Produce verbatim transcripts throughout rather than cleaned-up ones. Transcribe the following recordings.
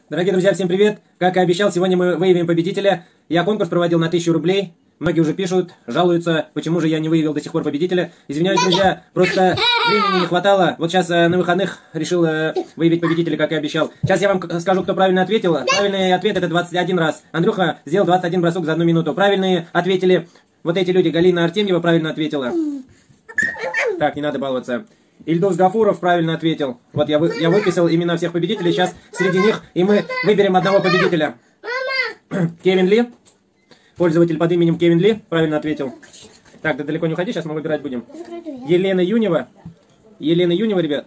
Дорогие друзья, всем привет! Как и обещал, сегодня мы выявим победителя. Я конкурс проводил на тысячу рублей. Многие уже пишут, жалуются, почему же я не выявил до сих пор победителя. Извиняюсь, друзья, просто времени не хватало. Вот сейчас э, на выходных решил э, выявить победителя, как и обещал. Сейчас я вам скажу, кто правильно ответил. Правильный ответ это двадцать один раз. Андрюха сделал двадцать один бросок за одну минуту. Правильные ответили вот эти люди. Галина Артемьева правильно ответила. Так, не надо баловаться. Ильдус Гафуров правильно ответил. Вот я, вы, я выписал имена всех победителей. Сейчас среди них и мы выберем одного победителя. Кевин Ли. Пользователь под именем Кевин Ли правильно ответил. Так, да далеко не уходи, сейчас мы выбирать будем. Елена Юнева. Елена Юнева, ребят.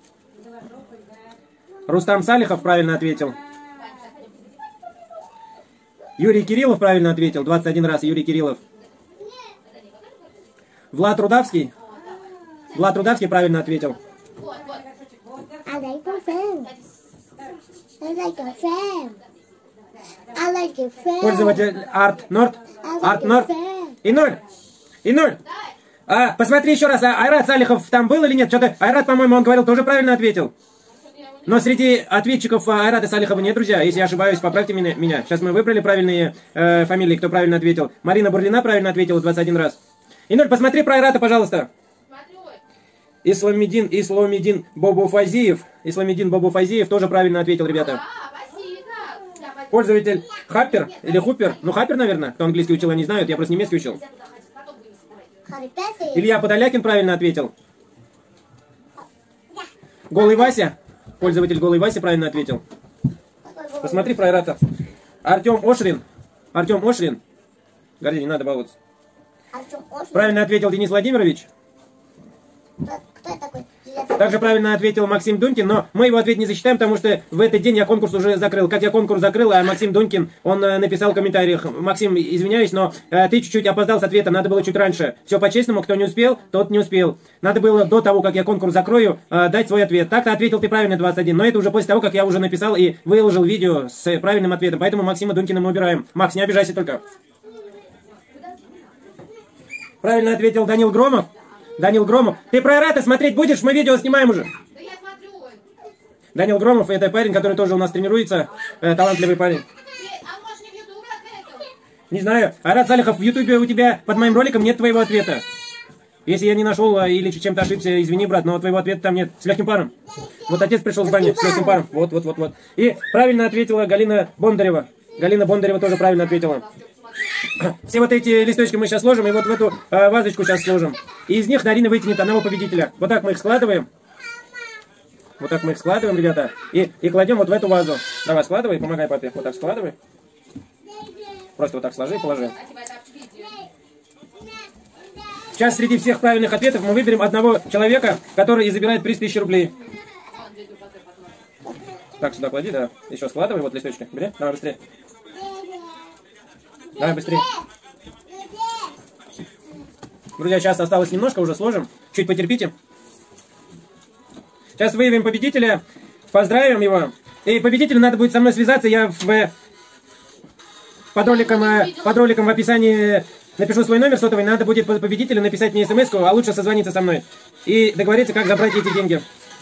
Рустам Салихов правильно ответил. Юрий Кириллов правильно ответил. двадцать один раз Юрий Кириллов. Влад Рудавский. Влад Рудавский правильно ответил. Пользователь Арт Норд. Арт Норд. И ноль. И ноль. А, посмотри еще раз, а Айрат Салихов там был или нет? Что-то Айрат, по-моему, он говорил, тоже правильно ответил. Но среди ответчиков Айрата Салихова нет, друзья. Если я ошибаюсь, поправьте меня. Сейчас мы выбрали правильные э, фамилии, кто правильно ответил. Марина Бурлина правильно ответила двадцать один раз. И ноль, посмотри про Айрата, пожалуйста. Исламидин, Исламидин Бобуфазиев. Исламидин Бобуфазиев тоже правильно ответил, ребята. Пользователь Хаппер или Хупер. Ну, Хаппер, наверное. Кто английский учил, я не знаю. Я просто немецкий учил. Илья Подолякин правильно ответил. Голый Вася. Пользователь Голый Вася правильно ответил. Посмотри про Айрата. Артем Ошрин. Артем Ошрин. Горди, не надо баловаться. Правильно ответил Денис Владимирович. Кто такой? Также правильно ответил Максим Дунькин, но мы его ответ не засчитаем, потому что в этот день я конкурс уже закрыл. Как я конкурс закрыл, а Максим Дунькин, он э, написал в комментариях: Максим, извиняюсь, но э, ты чуть-чуть опоздал с ответом, надо было чуть раньше. Все по-честному, кто не успел, тот не успел. Надо было до того, как я конкурс закрою, э, дать свой ответ. Так-то ответил ты правильно двадцать один, но это уже после того, как я уже написал и выложил видео с правильным ответом. Поэтому Максима Дунькина мы убираем. Макс, не обижайся только. Правильно ответил Данил Громов. Данил Громов. Ты про Айрата смотреть будешь? Мы видео снимаем уже. Да я смотрю. Данил Громов, это парень, который тоже у нас тренируется. Э, талантливый парень. А может, не в ютубе ответил? Не знаю. Айрат Салихов, в ютубе у тебя под моим роликом нет твоего ответа. Если я не нашел или чем-то ошибся, извини, брат, но твоего ответа там нет. С легким паром. Вот отец пришел с бани с легким паром. Вот, вот, вот, вот. И правильно ответила Галина Бондарева. Галина Бондарева тоже правильно ответила. Все вот эти листочки мы сейчас сложим, и вот в эту э, вазочку сейчас сложим. И из них Нарина вытянет одного победителя. Вот так мы их складываем. Вот так мы их складываем, ребята. И, и кладем вот в эту вазу. Давай, складывай, помогай папе. Вот так складывай. Просто вот так сложи и положи. Сейчас среди всех правильных ответов мы выберем одного человека, который и забирает приз тысячи рублей. Так, сюда клади, да. Еще складывай, вот листочки. Бери, давай быстрее. Давай быстрее. Друзья, сейчас осталось немножко, уже сложим. Чуть потерпите. Сейчас выявим победителя. Поздравим его. И победителю надо будет со мной связаться. Я в... под, роликом, под роликом в описании напишу свой номер сотовый. Надо будет победителю написать мне смс-ку, а лучше созвониться со мной. И договориться, как забрать эти деньги.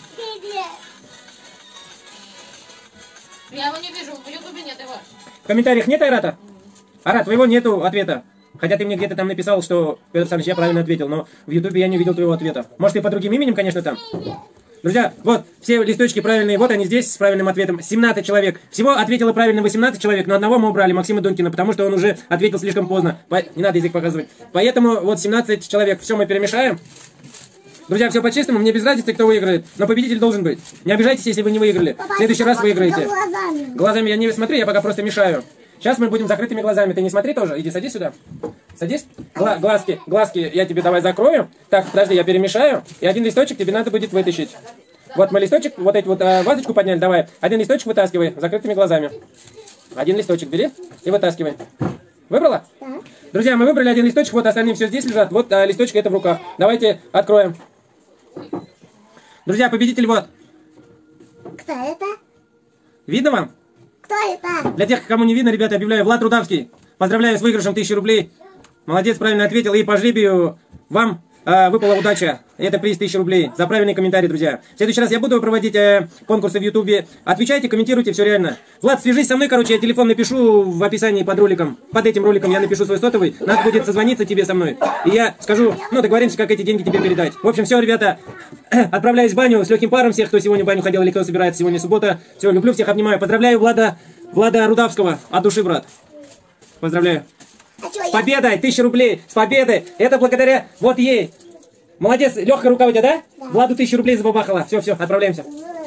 Я его не вижу, в ютубе нет его. В комментариях нет Айрата? Айрат, твоего нету ответа. Хотя ты мне где-то там написал, что Петр Александрович, я правильно ответил, но в ютубе я не увидел твоего ответа. Может, ты по другим именем, конечно, там? Друзья, вот, все листочки правильные, вот они здесь с правильным ответом. семнадцать человек. Всего ответило правильно восемнадцать человек, но одного мы убрали, Максима Дунькина, потому что он уже ответил слишком поздно. По... Не надо язык показывать. Поэтому вот семнадцать человек. Все мы перемешаем. Друзья, все по-честному, мне без разницы, кто выиграет. Но победитель должен быть. Не обижайтесь, если вы не выиграли. В следующий раз выиграете. Глазами. Глазами я не смотрю, я пока просто мешаю. Сейчас мы будем закрытыми глазами. Ты не смотри тоже. Иди, садись сюда. Садись. Гла глазки, глазки я тебе давай закрою. Так, подожди, я перемешаю. И один листочек тебе надо будет вытащить. Вот мы листочек, вот эту вот э, вазочку подняли. Давай. Один листочек вытаскивай закрытыми глазами. Один листочек бери и вытаскивай. Выбрала? Да. Друзья, мы выбрали один листочек. Вот остальные все здесь лежат. Вот э, листочек это в руках. Давайте откроем. Друзья, победитель вот. Кто это? Видно вам? Кто это? Для тех, кому не видно, ребята, объявляю: Влад Рудавский. Поздравляю с выигрышем тысячи рублей. Молодец, правильно ответил. И по жребию вам э, выпала удача. Это приз тысяча рублей за правильный комментарий, друзья. В следующий раз я буду проводить э, конкурсы в Ютубе. Отвечайте, комментируйте, все реально. Влад, свяжись со мной, короче, я телефон напишу в описании под роликом. Под этим роликом я напишу свой сотовый. Надо будет созвониться тебе со мной. И я скажу, ну, договоримся, как эти деньги тебе передать. В общем, все, ребята, отправляюсь в баню с легким паром. Всех, кто сегодня в баню ходил или кто собирается, сегодня суббота. Все, люблю всех, обнимаю. Поздравляю Влада, Влада Рудавского от души, брат. Поздравляю. А чё, С я? победой, тысяча рублей, с победой. Это благодаря вот ей. Молодец, легкая рука у тебя, да? Да. Владу тысячу рублей забабахала. Все, все, отправляемся. Ну,